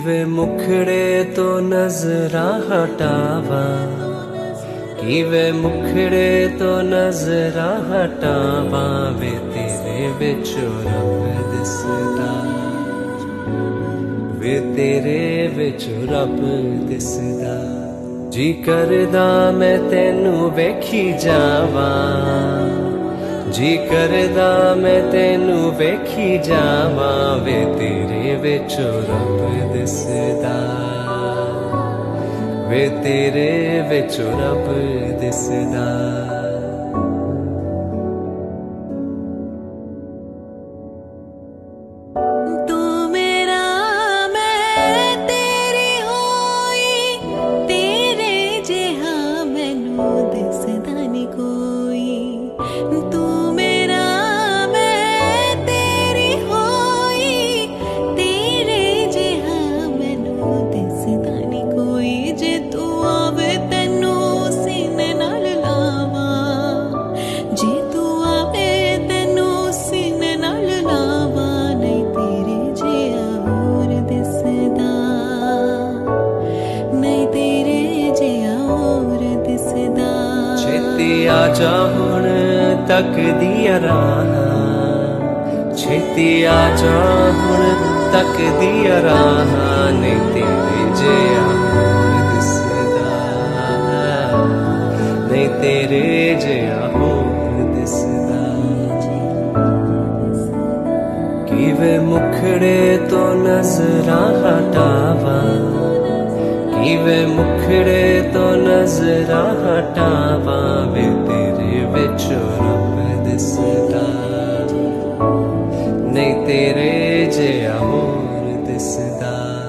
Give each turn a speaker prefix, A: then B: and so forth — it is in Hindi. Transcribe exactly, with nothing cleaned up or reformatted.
A: किवे मुखड़े तो नजरा हटावा, किवे मुखड़े तो नजरा हटावा, वे तेरे विचों रब दिसदा, वे तेरे विचों रब दिसदा। जी करदा मैं तेनू वेखी जावा, जी करदा मैं तेनू वेखी जावा, वे तेरे विचों रब दिसदा, वे तेरे विचों रब दिसदा। आजा हुण तक दिया राह, छेती आजा हुण तक दिया राह, नहीं तेरे जिया होर दिसदा, नहीं तेरे जिया होर दिसदा। किवे मुखड़े तो नजरा हटावा, किवे मुखड़े तो नजरा हटावा, वे तेरे विचों रब दिसदा, नहीं तेरे जिया होर दिसदा।